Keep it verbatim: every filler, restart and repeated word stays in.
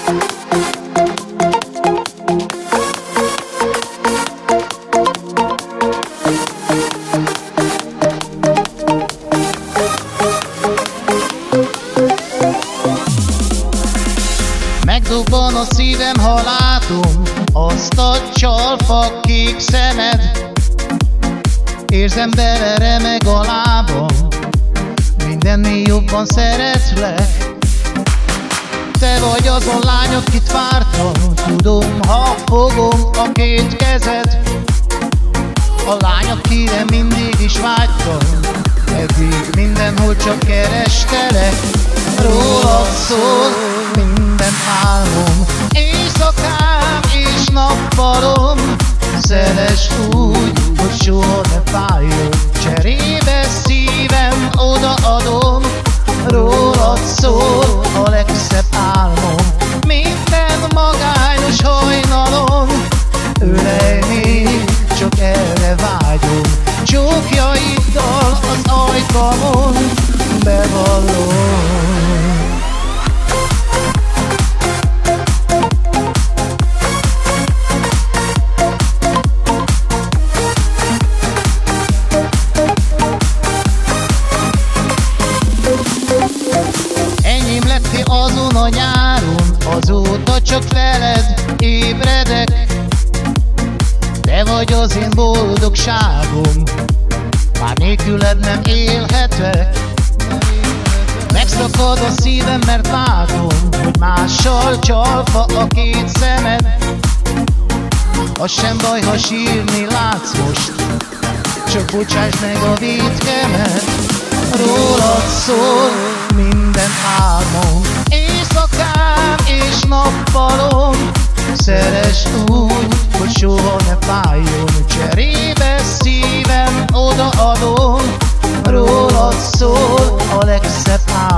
Megdobban a szívem, ha látom azt a csalfa kék szemed. Érzem, bele remeg a lábam, mindennél jobban szeretlek. Te vagy azon lány, akit vártam, tudom, ha fogom a két kezed. A lány, akire mindig is vágytam, eddig mindenhol csak kerestelek. Rólad szól minden álmom, éjszakám és nappalom. Szeresd úgy, hogy soha ne fájjon, cserébe szívem odaadom. Rólad szól a legszebb álmom, minden magányos hajnalom. Ölej még, csak erre vágyom, csókjaiddal az ajkamon, bevallom. Enyém lettél azon a nyáron, azóta csak veled ébredek. Te vagy az én boldogságom, már nélküled nem élhetek. Megszakad a szívem, mert látom, hogy mással csalfa a két szemed. Az sem baj, ha sírni látsz most, csak bocsásd meg a vétkemet. Rólad szól minden álmom, éjszakám és nappalom. Szeresd úgy, hogy soha ne fájjon, cserébe szívem odaadom. Rólad szól a legszebb álmom,